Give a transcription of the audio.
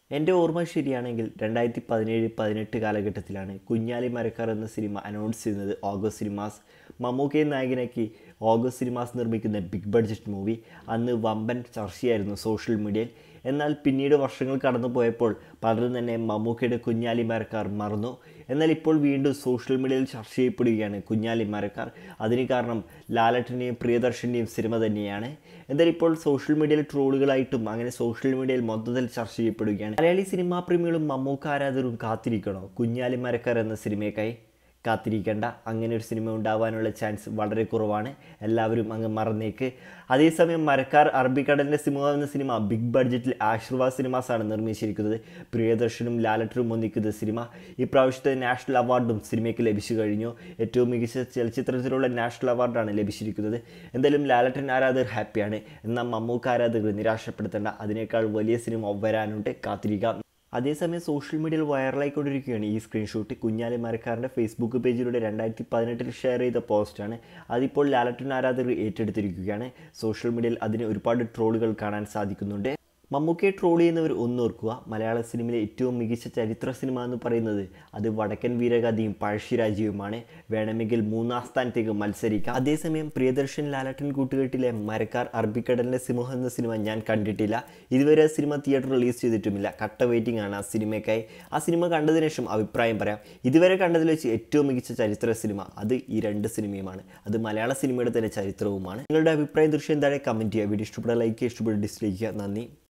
എൻ്റെ ഓർമ്മ ശരിയാണെങ്കിൽ 2017-18 കാലഘട്ടത്തിലാണ് കുഞ്ഞാലി മരക്കാർ എന്ന സിനിമ അനൗൺസ് ചെയ്യുന്നത് ഓഗസ്റ്റ് സിനിമാസ്. മമ്മൂക്കയെ നായകനാക്കി ഓഗസ്റ്റ് സിനിമാസ് നിർമ്മിക്കുന്ന ബിഗ് ബഡ്ജറ്റ് മൂവി അന്ന് വമ്പൻ ചർച്ചയായിരുന്നു സോഷ്യൽ മീഡിയയിൽ. എന്നാൽ പിന്നീട് വർഷങ്ങൾ കടന്നു പോയപ്പോൾ പലരും തന്നെ മമ്മൂക്കയുടെ കുഞ്ഞാലി മരക്കാർ മറന്നു. എന്നാൽ ഇപ്പോൾ വീണ്ടും സോഷ്യൽ മീഡിയയിൽ ചർച്ച ചെയ്യപ്പെടുകയാണ് കുഞ്ഞാലി മരക്കാർ. അതിന് കാരണം ലാലേട്ടൻ്റെയും പ്രിയദർശൻ്റെയും സിനിമ തന്നെയാണ്. എന്നാൽ ഇപ്പോൾ സോഷ്യൽ മീഡിയയിൽ ട്രോളുകളായിട്ടും അങ്ങനെ സോഷ്യൽ മീഡിയയിൽ മൊത്തത്തിൽ ചർച്ച ചെയ്യപ്പെടുകയാണ്. മലയാളി സിനിമാ പ്രേമികളും മമ്മൂക്ക ആരാധകരും കാത്തിരിക്കണോ കുഞ്ഞാലി മരക്കാർ എന്ന സിനിമയ്ക്കായി? കാത്തിരിക്കേണ്ട, അങ്ങനെ ഒരു സിനിമ ഉണ്ടാവാനുള്ള ചാൻസ് വളരെ കുറവാണ്. എല്ലാവരും അങ്ങ് മറന്നേക്ക്. അതേസമയം മരക്കാർ അറബിക്കടലിൻ്റെ സിംഹം എന്ന സിനിമ ബിഗ് ബഡ്ജറ്റിൽ ആശീർവാദ് സിനിമാസാണ് നിർമ്മിച്ചിരിക്കുന്നത്. പ്രിയദർശനും ലാലേട്ടനും ഒന്നിക്കുന്ന സിനിമ ഇപ്രാവശ്യത്തെ നാഷണൽ അവാർഡും സിനിമയ്ക്ക് ലഭിച്ചു കഴിഞ്ഞു. ഏറ്റവും മികച്ച ചലച്ചിത്രത്തിലുള്ള നാഷണൽ അവാർഡാണ് ലഭിച്ചിരിക്കുന്നത്. എന്തായാലും ലാലേട്ടൻ ആരാധകർ ഹാപ്പിയാണ്. എന്നാൽ മമ്മൂക്ക ആരാധകർ നിരാശപ്പെടുത്തേണ്ട, അതിനേക്കാൾ വലിയ സിനിമ വരാനുണ്ട്, കാത്തിരിക്കാം. അതേസമയം സോഷ്യൽ മീഡിയയിൽ വൈറലായിക്കൊണ്ടിരിക്കുകയാണ് ഈ സ്ക്രീൻഷോട്ട്. കുഞ്ഞാലി മരക്കാരൻ്റെ ഫേസ്ബുക്ക് പേജിലൂടെ 2018 ഷെയർ ചെയ്ത പോസ്റ്റാണ്. അതിപ്പോൾ ലാലേട്ടൻ ആരാധകർ ഏറ്റെടുത്തിരിക്കുകയാണ്. സോഷ്യൽ മീഡിയയിൽ അതിന് ഒരുപാട് ട്രോളുകൾ കാണാൻ സാധിക്കുന്നുണ്ട്. മമ്മൂക്കയെ ട്രോൾ ചെയ്യുന്നവർ ഒന്നോർക്കുക, മലയാള സിനിമയിലെ ഏറ്റവും മികച്ച ചരിത്ര സിനിമ എന്ന് പറയുന്നത് അത് വടക്കൻ വീരഗാഥയും പഴശ്ശിരാജയുമാണ്. വേണമെങ്കിൽ 3-ാം സ്ഥാനത്തേക്ക് മത്സരിക്കാം. അതേസമയം പ്രിയദർശൻ ലാലേട്ടൻ കൂട്ടുകെട്ടിലെ മരക്കാർ അറബിക്കടലിൻ്റെ സിംഹം എന്ന സിനിമ ഞാൻ കണ്ടിട്ടില്ല. ഇതുവരെ ആ സിനിമ തിയേറ്റർ റിലീസ് ചെയ്തിട്ടുമില്ല. കട്ട വെയിറ്റിംഗ് ആണ് ആ സിനിമയ്ക്കായി. ആ സിനിമ കണ്ടതിന് ശേഷം അഭിപ്രായം പറയാം. ഇതുവരെ കണ്ടതിൽ വെച്ച് ഏറ്റവും മികച്ച ചരിത്ര സിനിമ അത് ഈ 2 സിനിമയുമാണ്. അത് മലയാള സിനിമയുടെ തന്നെ ചരിത്രവുമാണ്. നിങ്ങളുടെ അഭിപ്രായം തീർച്ചയായും താഴെ കമൻറ്റ് ചെയ്യുക. വീഡിയോ ഇഷ്ടപ്പെട്ട ലൈക്ക് ചെയ്യുക, ഇഷ്ടപ്പെട്ട ഡിസ്ലൈക്ക് ചെയ്യുക. നന്ദി.